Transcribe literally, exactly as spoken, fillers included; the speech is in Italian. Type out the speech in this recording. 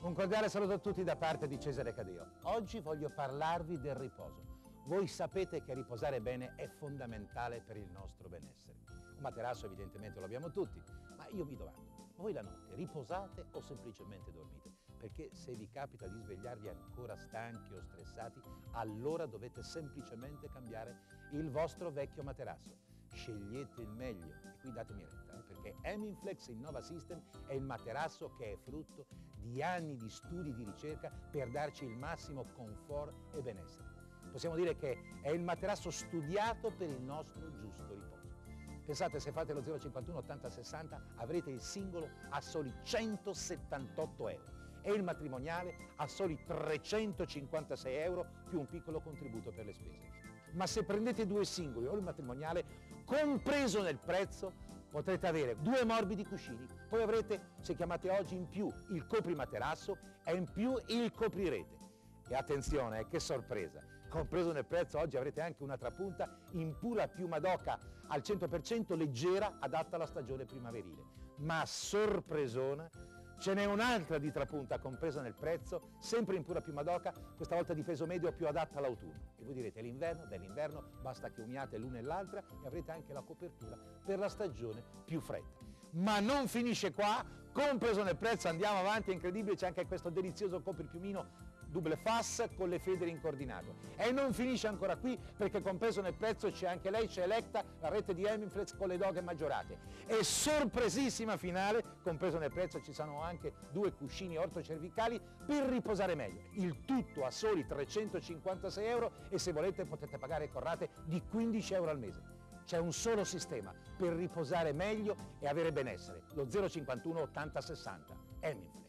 Un cordiale saluto a tutti da parte di Cesare Cadeo. Oggi voglio parlarvi del riposo. Voi sapete che riposare bene è fondamentale per il nostro benessere. Un materasso evidentemente lo abbiamo tutti, ma io mi domando, voi la notte riposate o semplicemente dormite? Perché se vi capita di svegliarvi ancora stanchi o stressati, allora dovete semplicemente cambiare il vostro vecchio materasso. Scegliete il meglio e qui datemi retta, eh, perché Hemingflex Innova System è il materasso che è frutto di anni di studi e di ricerca per darci il massimo comfort e benessere. Possiamo dire che è il materasso studiato per il nostro giusto riposo. Pensate, se fate lo zero cinquantuno ottanta sessanta avrete il singolo a soli centosettantotto euro e il matrimoniale a soli trecentocinquantasei euro più un piccolo contributo per le spese. Ma se prendete due singoli o il matrimoniale, compreso nel prezzo, potrete avere due morbidi cuscini, poi avrete, se chiamate oggi, in più il coprimaterasso e in più il coprirete. E attenzione, eh, che sorpresa, compreso nel prezzo oggi avrete anche una trapunta in pura piuma d'oca al cento per cento leggera, adatta alla stagione primaverile. Ma sorpresona, ce n'è un'altra di trapunta compresa nel prezzo, sempre in pura piuma d'oca, questa volta di peso medio più adatta all'autunno. E voi direte, l'inverno? Beh, l'inverno basta che uniate l'una e l'altra e avrete anche la copertura per la stagione più fredda. Ma non finisce qua, compreso nel prezzo, andiamo avanti, è incredibile, c'è anche questo delizioso copripiumino double fass con le federe in coordinato. E non finisce ancora qui, perché compreso nel prezzo c'è anche lei, c'è Electa, la rete di Hemingflex con le doghe maggiorate. E sorpresissima finale, compreso nel prezzo ci sono anche due cuscini ortocervicali per riposare meglio. Il tutto a soli trecentocinquantasei euro e se volete potete pagare con rate di quindici euro al mese. C'è un solo sistema per riposare meglio e avere benessere, lo zero cinquantuno ottanta sessanta, Hemingflex.